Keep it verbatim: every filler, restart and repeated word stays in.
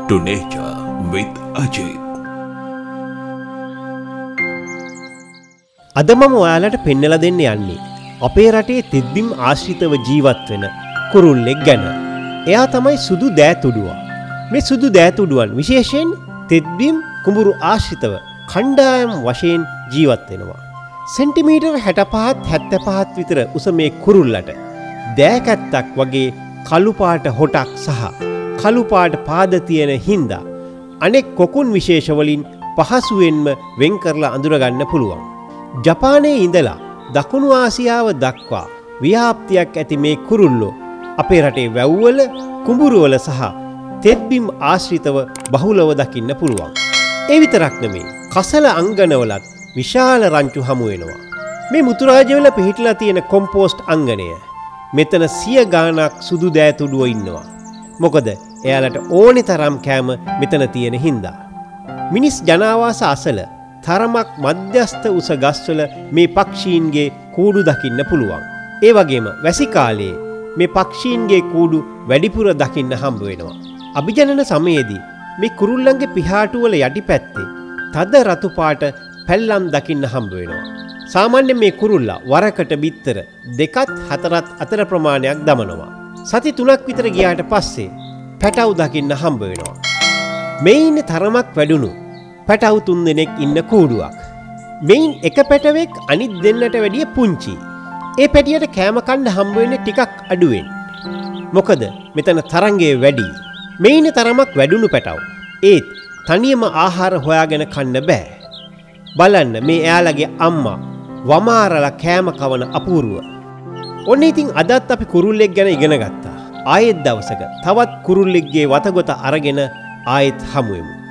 to Nature with Ajit. අද මම ඔයාලට පෙන්නලා දෙන්න යන්නේ අපේ රටේ තෙත්බිම් ආශ්‍රිතව ජීවත් වෙන කුරුල්ලෙක් ගැන. එයා තමයි සුදු දෑතුඩුවා. මේ සුදු දෑතුඩුවන් විශේෂයෙන් තෙත්බිම් කුඹුරු ආශ්‍රිතව කණ්ඩායම් වශයෙන් ජීවත් වෙනවා. සෙන්ටිමීටර් හැටපහත් හැත්තෑපහත් විතර උස මේ කුරුල්ලට දෑකැත්තක් වගේ කළු පාට හොටක් සහ කළු පාට පාද තියෙන හින්දා අනෙක් කොකුන් විශේෂ වලින් පහසුවෙන්ම වෙන් කරලා අඳුර ගන්න පුළුවන්. ජපානයේ ඉඳලා දකුණු ආසියාව දක්වා ව්‍යාප්තියක් ඇති මේ කුරුල්ලෝ අපේ රටේ වැව්වල කුඹුරුවල සහ තෙත්බිම් ආශ්‍රිතව බහුලව දකින්න පුළුවන්. ඒ විතරක් නෙමෙයි කසල අංගනවලත් විශාල රංචු හමු වෙනවා. මේ මුතුරාජවල පිහිටලා තියෙන කොම්පෝස්ට් අංගනය මෙතන සිය ගාණක් සුදු දෑතුඩුවෝ ඉන්නවා. මොකද එයාලට ඕනේ තරම් කෑම මෙතන තියෙන හින්දා. මිනිස් ජනාවාස අසල තරමක් මධ්‍යස්ථ උස ගස්වල මේ පක්ෂීන්ගේ කූඩු දකින්න පුළුවන්. ඒ වගේම වැසි කාලයේ මේ පක්ෂීන්ගේ කූඩු වැඩිපුර දකින්න හම්බ වෙනවා. අභිජනන සමයේදී මේ කුරුල්ලන්ගේ පිහාටු වල යටිපැත්තේ තද රතු පාට පැල්ලම් දකින්න හම්බ වෙනවා. සාමාන්‍යයෙන් මේ කුරුල්ලා වරකට බිත්තර දෙකත් හතරත් අතර ප්‍රමාණයක් දමනවා. සති තුනක් විතර ගියාට පස්සේ පැටව් දකින්න හම්බ වෙනවා. මේින් තරමක් වැඩුණු පැටව් තුන් දෙනෙක් ඉන්න කූඩුවක්. මේන් එක පැටවෙක් අනිත් දෙන්නට වැඩිය පුංචි. ඒ පැටියට කෑම කන්න හම්බ වෙන්නේ ටිකක් අඩුවෙන්. මොකද මෙතන තරංගය වැඩි. මේින් තරමක් වැඩුණු පැටව්. ඒත් තනියම ආහාර හොයාගෙන කන්න බෑ. බලන්න මේ එයාලගේ අම්මා වමාරලා කෑම කවන අපූර්ව. ඔන්න ඉතින් අදත් අපි කුරුල්ලෙක් ගැන ඉගෙන ගත්තා. ආයෙත් දවසක තවත් කුරුල්ලෙක්ගේ වතගොත අරගෙන ආයෙත් හමු වෙමු.